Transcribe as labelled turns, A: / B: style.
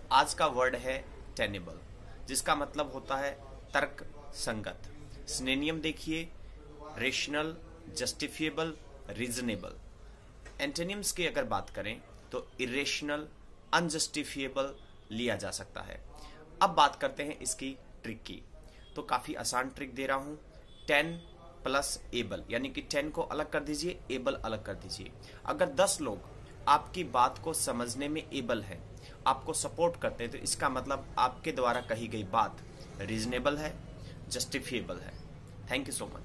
A: आज का वर्ड है टेनेबल, जिसका मतलब होता है तर्क संगत। सिनोनिम देखिए, रेशनल, जस्टिफिएबल, रीजनेबल। एंटोनिम्स की अगर बात करें तो इरेशनल, अनजस्टिफिएबल लिया जा सकता है। अब बात करते हैं इसकी ट्रिक की। तो काफी आसान ट्रिक दे रहा हूं। 10 प्लस एबल, यानी कि 10 को अलग कर दीजिए, एबल अलग कर दीजिए। अगर 10 लोग आपकी बात को समझने में एबल है, आपको सपोर्ट करते हैं, तो इसका मतलब आपके द्वारा कही गई बात रीजनेबल है, जस्टिफिएबल है। Thank you so much.